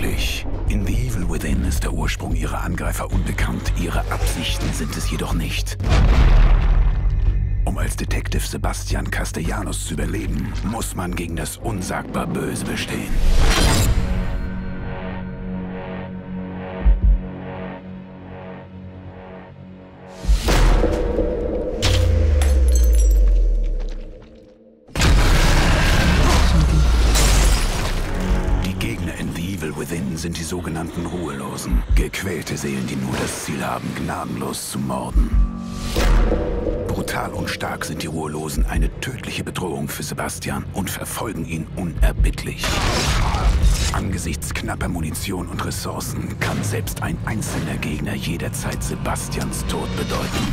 tödlich. In The Evil Within ist der Ursprung ihrer Angreifer unbekannt, ihre Absichten sind es jedoch nicht. Um als Detective Sebastian Castellanos zu überleben, muss man gegen das unsagbar Böse bestehen. Sind die sogenannten Ruhelosen. Gequälte Seelen, die nur das Ziel haben, gnadenlos zu morden. Brutal und stark sind die Ruhelosen eine tödliche Bedrohung für Sebastian und verfolgen ihn unerbittlich. Angesichts knapper Munition und Ressourcen kann selbst ein einzelner Gegner jederzeit Sebastians Tod bedeuten.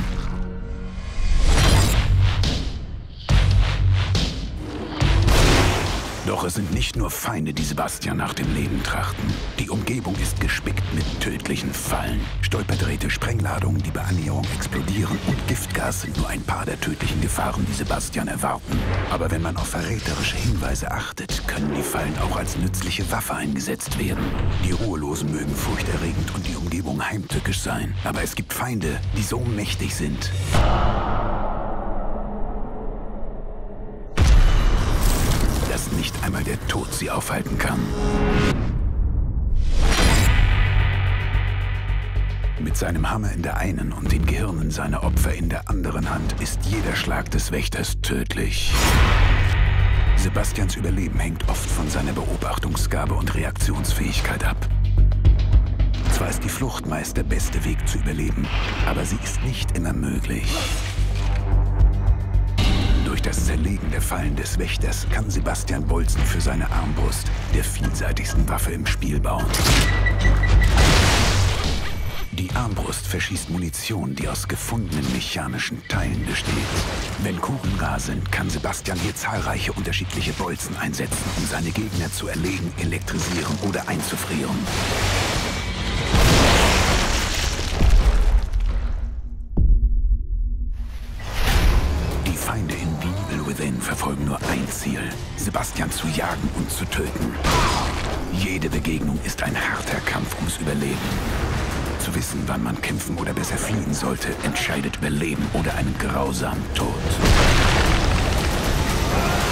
Doch es sind nicht nur Feinde, die Sebastian nach dem Leben trachten. Die Umgebung ist gespickt mit tödlichen Fallen. Stolperdrähte, Sprengladungen, die bei Annäherung explodieren und Giftgas sind nur ein paar der tödlichen Gefahren, die Sebastian erwarten. Aber wenn man auf verräterische Hinweise achtet, können die Fallen auch als nützliche Waffe eingesetzt werden. Die Ruhelosen mögen furchterregend und die Umgebung heimtückisch sein. Aber es gibt Feinde, die so mächtig sind, dass nicht einmal der Tod sie aufhalten kann. Mit seinem Hammer in der einen und den Gehirnen seiner Opfer in der anderen Hand ist jeder Schlag des Wächters tödlich. Sebastians Überleben hängt oft von seiner Beobachtungsgabe und Reaktionsfähigkeit ab. Zwar ist die Flucht meist der beste Weg zu überleben, aber sie ist nicht immer möglich. Durch das Zerlegen der Fallen des Wächters kann Sebastian Bolzen für seine Armbrust, der vielseitigsten Waffe im Spiel, bauen. Die Armbrust verschießt Munition, die aus gefundenen mechanischen Teilen besteht. Wenn Kugeln rar sind, kann Sebastian hier zahlreiche unterschiedliche Bolzen einsetzen, um seine Gegner zu erlegen, elektrisieren oder einzufrieren. Die Feinde in The Evil Within verfolgen nur ein Ziel: Sebastian zu jagen und zu töten. Jede Begegnung ist ein harter Kampf ums Überleben. Zu wissen, wann man kämpfen oder besser fliehen sollte, entscheidet über Leben oder einen grausamen Tod.